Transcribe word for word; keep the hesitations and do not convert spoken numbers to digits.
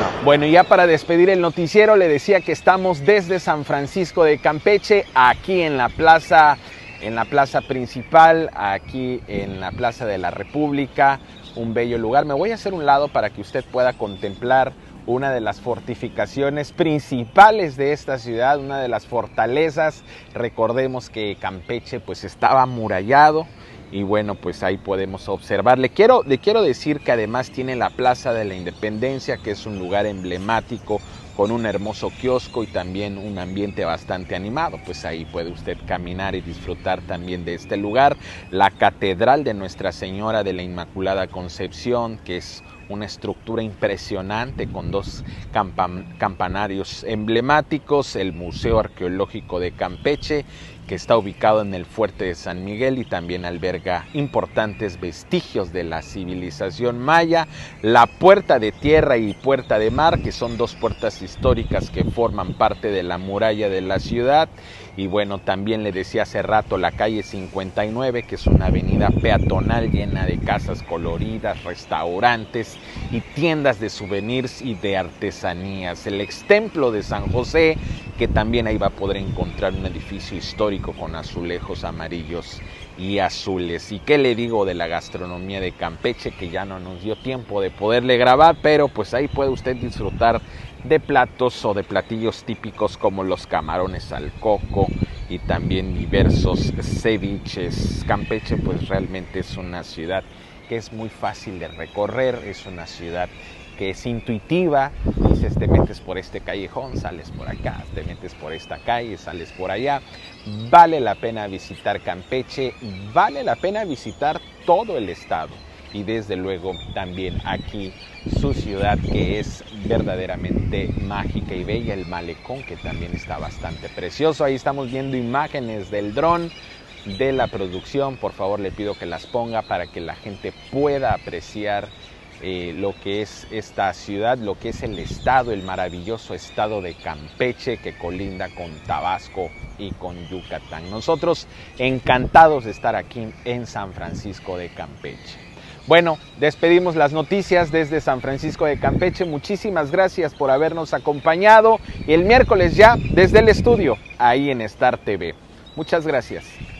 Bueno, ya para despedir el noticiero le decía que estamos desde San Francisco de Campeche, aquí en la plaza, en la plaza principal, aquí en la Plaza de la República, un bello lugar. Me voy a hacer un lado para que usted pueda contemplar una de las fortificaciones principales de esta ciudad, una de las fortalezas. Recordemos que Campeche pues estaba amurallado. Y bueno, pues ahí podemos observar. Le quiero, le quiero decir que además tiene la Plaza de la Independencia, que es un lugar emblemático con un hermoso kiosco y también un ambiente bastante animado. Pues ahí puede usted caminar y disfrutar también de este lugar. La Catedral de Nuestra Señora de la Inmaculada Concepción, que es una estructura impresionante con dos campan campanarios emblemáticos. El Museo Arqueológico de Campeche, que está ubicado en el Fuerte de San Miguel y también alberga importantes vestigios de la civilización maya. La Puerta de Tierra y Puerta de Mar, que son dos puertas históricas que forman parte de la muralla de la ciudad. Y bueno, también le decía hace rato la calle cincuenta y nueve, que es una avenida peatonal llena de casas coloridas, restaurantes y tiendas de souvenirs y de artesanías. El extemplo de San José, que también ahí va a poder encontrar un edificio histórico con azulejos amarillos y azules. Y qué le digo de la gastronomía de Campeche, que ya no nos dio tiempo de poderle grabar, pero pues ahí puede usted disfrutar de platos o de platillos típicos como los camarones al coco y también diversos ceviches. Campeche pues realmente es una ciudad que es muy fácil de recorrer, es una ciudad que es intuitiva. Dices, te metes por este callejón, sales por acá, te metes por esta calle, sales por allá. Vale la pena visitar Campeche, vale la pena visitar todo el estado y desde luego también aquí su ciudad, que es verdaderamente mágica y bella, el malecón, que también está bastante precioso. Ahí estamos viendo imágenes del dron de la producción. Por favor, le pido que las ponga para que la gente pueda apreciar Eh, lo que es esta ciudad, lo que es el estado, el maravilloso estado de Campeche, que colinda con Tabasco y con Yucatán. Nosotros encantados de estar aquí en San Francisco de Campeche. Bueno, despedimos las noticias desde San Francisco de Campeche. Muchísimas gracias por habernos acompañado y el miércoles ya desde el estudio, ahí en Star T V. Muchas gracias.